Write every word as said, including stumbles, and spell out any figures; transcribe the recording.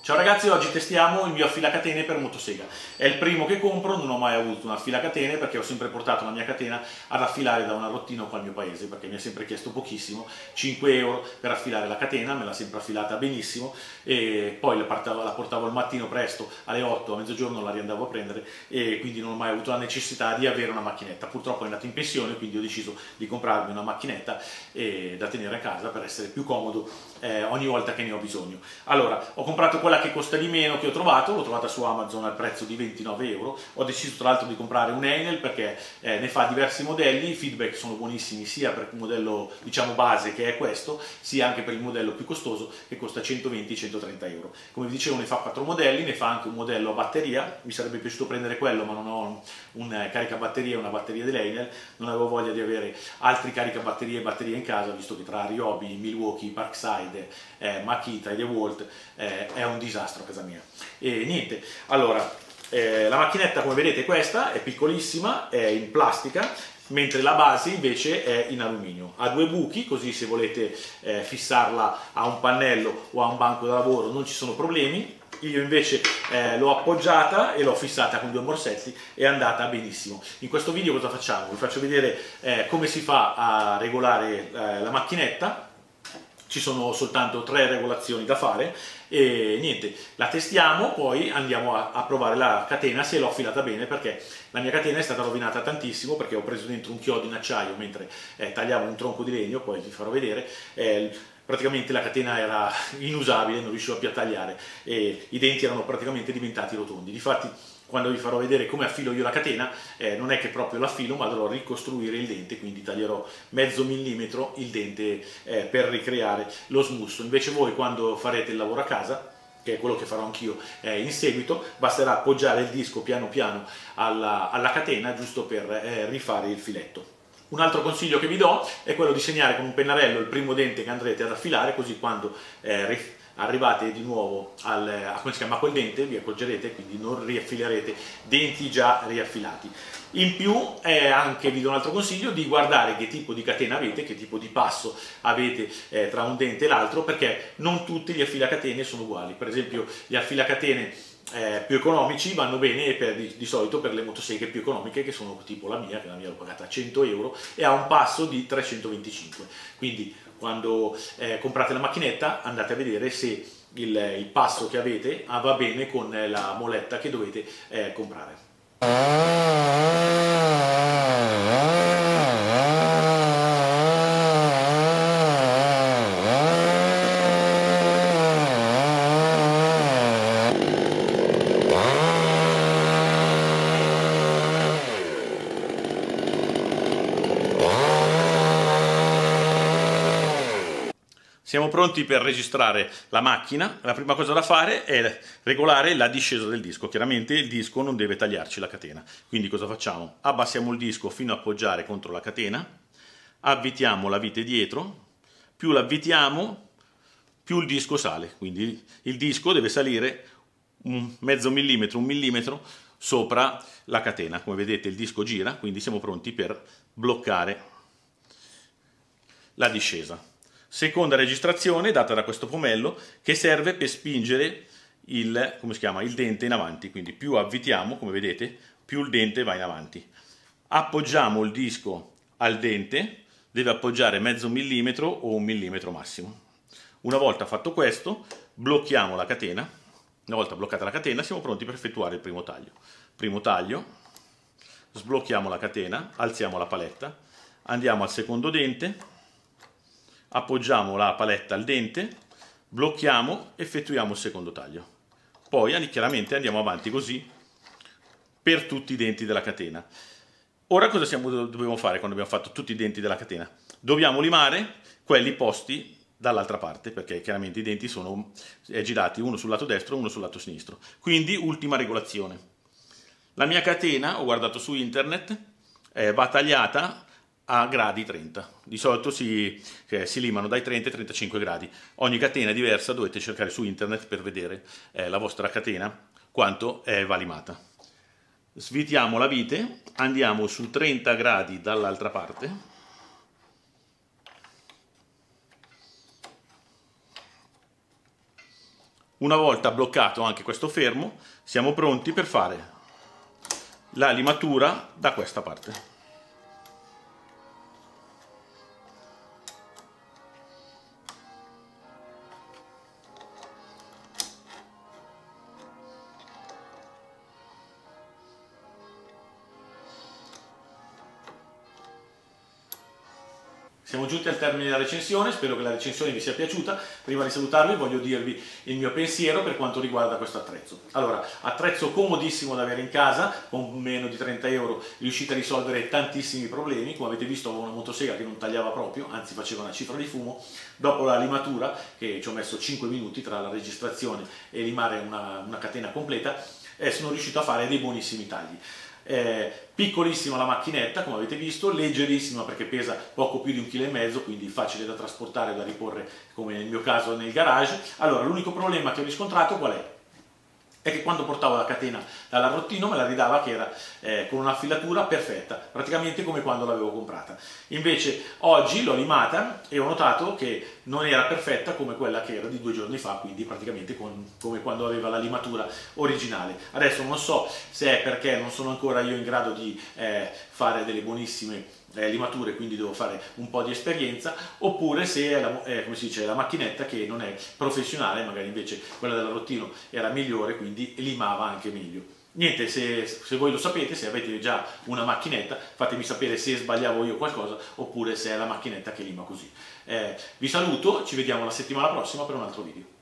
Ciao ragazzi, oggi testiamo il mio affilacatene per motosega. È il primo che compro, non ho mai avuto un affilacatene perché ho sempre portato la mia catena ad affilare da una rottina qua al mio paese, perché mi ha sempre chiesto pochissimo, cinque euro per affilare la catena, me l'ha sempre affilata benissimo e poi la portavo, la portavo al mattino presto, alle otto, a mezzogiorno la riandavo a prendere e quindi non ho mai avuto la necessità di avere una macchinetta. Purtroppo è andato in pensione, quindi ho deciso di comprarmi una macchinetta e da tenere a casa per essere più comodo eh, ogni volta che ne ho bisogno. Allora, ho comprato quella che costa di meno che ho trovato, l'ho trovata su Amazon al prezzo di ventinove euro. Ho deciso tra l'altro di comprare un Enel perché eh, ne fa diversi modelli, i feedback sono buonissimi sia per il modello diciamo base che è questo, sia anche per il modello più costoso che costa centoventi centotrenta euro. Come vi dicevo, ne fa quattro modelli, ne fa anche un modello a batteria, mi sarebbe piaciuto prendere quello ma non ho un eh, caricabatterie, una batteria dell'Enel, non avevo voglia di avere altri caricabatterie e batterie in casa, visto che tra Ryobi, Milwaukee, Parkside, eh, Makita e DeWalt eh, è un disastro a casa mia. E niente, allora, eh, la macchinetta come vedete è questa, è piccolissima, è in plastica, mentre la base invece è in alluminio. Ha due buchi, così se volete eh, fissarla a un pannello o a un banco da lavoro non ci sono problemi. Io invece eh, l'ho appoggiata e l'ho fissata con due morsetti, è andata benissimo. In questo video cosa facciamo? Vi faccio vedere eh, come si fa a regolare eh, la macchinetta. Ci sono soltanto tre regolazioni da fare e niente, la testiamo, poi andiamo a, a provare la catena se l'ho affilata bene, perché la mia catena è stata rovinata tantissimo perché ho preso dentro un chiodo in acciaio mentre eh, tagliavo un tronco di legno, poi vi farò vedere. Eh, praticamente la catena era inusabile, non riuscivo più a tagliare e i denti erano praticamente diventati rotondi. Difatti, quando vi farò vedere come affilo io la catena, eh, non è che proprio l'affilo, ma dovrò ricostruire il dente, quindi taglierò mezzo millimetro il dente eh, per ricreare lo smusso. Invece voi, quando farete il lavoro a casa, che è quello che farò anch'io eh, in seguito, basterà appoggiare il disco piano piano alla, alla catena, giusto per eh, rifare il filetto. Un altro consiglio che vi do è quello di segnare con un pennarello il primo dente che andrete ad affilare, così quando eh, arrivate di nuovo al, a, come si chiama, quel dente vi accorgerete, quindi non riaffilerete denti già riaffilati. In più eh, anche vi do un altro consiglio di guardare che tipo di catena avete, che tipo di passo avete eh, tra un dente e l'altro, perché non tutti gli affilacatene sono uguali. Per esempio gli affilacatene Eh, più economici vanno bene per, di, di solito per le motoseghe più economiche, che sono tipo la mia, che la mia l'ho pagata a cento euro e ha un passo di trecentoventicinque. Quindi quando eh, comprate la macchinetta andate a vedere se il, il passo che avete ah, va bene con la moletta che dovete eh, comprare. Siamo pronti per registrare la macchina. La prima cosa da fare è regolare la discesa del disco. Chiaramente il disco non deve tagliarci la catena. Quindi cosa facciamo? Abbassiamo il disco fino a appoggiare contro la catena, avvitiamo la vite dietro, più l'avvitiamo più il disco sale. Quindi il disco deve salire un mezzo millimetro, un millimetro sopra la catena. Come vedete il disco gira, quindi siamo pronti per bloccare la discesa. Seconda registrazione data da questo pomello che serve per spingere il, come si chiama, il dente in avanti, quindi più avvitiamo, come vedete, più il dente va in avanti. Appoggiamo il disco al dente, deve appoggiare mezzo millimetro o un millimetro massimo. Una volta fatto questo, blocchiamo la catena. Una volta bloccata la catena siamo pronti per effettuare il primo taglio. Primo taglio, sblocchiamo la catena, alziamo la paletta, andiamo al secondo dente, appoggiamo la paletta al dente, blocchiamo, effettuiamo il secondo taglio. Poi chiaramente andiamo avanti così per tutti i denti della catena. Ora cosa siamo, dobbiamo fare quando abbiamo fatto tutti i denti della catena? Dobbiamo limare quelli posti dall'altra parte, perché chiaramente i denti sono eh, girati uno sul lato destro e uno sul lato sinistro. Quindi ultima regolazione. La mia catena, ho guardato su internet, eh, va tagliata a gradi trenta. Di solito si, eh, si limano dai trenta ai trentacinque gradi. Ogni catena è diversa, dovete cercare su internet per vedere eh, la vostra catena quanto eh, va limata. Svitiamo la vite, andiamo su trenta gradi dall'altra parte, Una volta bloccato anche questo fermo, siamo pronti per fare la limatura da questa parte. Siamo giunti al termine della recensione, spero che la recensione vi sia piaciuta. Prima di salutarvi voglio dirvi il mio pensiero per quanto riguarda questo attrezzo. Allora, attrezzo comodissimo da avere in casa, con meno di trenta euro riuscite a risolvere tantissimi problemi. Come avete visto avevo una motosega che non tagliava proprio, anzi faceva una cifra di fumo. Dopo la limatura, che ci ho messo cinque minuti tra la registrazione e limare una, una catena completa, eh, sono riuscito a fare dei buonissimi tagli. Eh, piccolissima la macchinetta, come avete visto, leggerissima perché pesa poco più di un chilo e mezzo, quindi facile da trasportare e da riporre, come nel mio caso, nel garage. Allora, l'unico problema che ho riscontrato qual è? È che quando portavo la catena dall'arrottino me la ridava che era eh, con una filatura perfetta, praticamente come quando l'avevo comprata. Invece oggi l'ho limata e ho notato che non era perfetta come quella che era di due giorni fa, quindi praticamente con, come quando aveva la limatura originale. Adesso non so se è perché non sono ancora io in grado di eh, fare delle buonissime Eh, limature, quindi devo fare un po' di esperienza, oppure se è la, eh, come si dice, la macchinetta che non è professionale, magari invece quella dell'arrottino era migliore, quindi limava anche meglio. Niente, se, se voi lo sapete, se avete già una macchinetta, fatemi sapere se sbagliavo io qualcosa oppure se è la macchinetta che lima così. Eh, vi saluto, ci vediamo la settimana prossima per un altro video.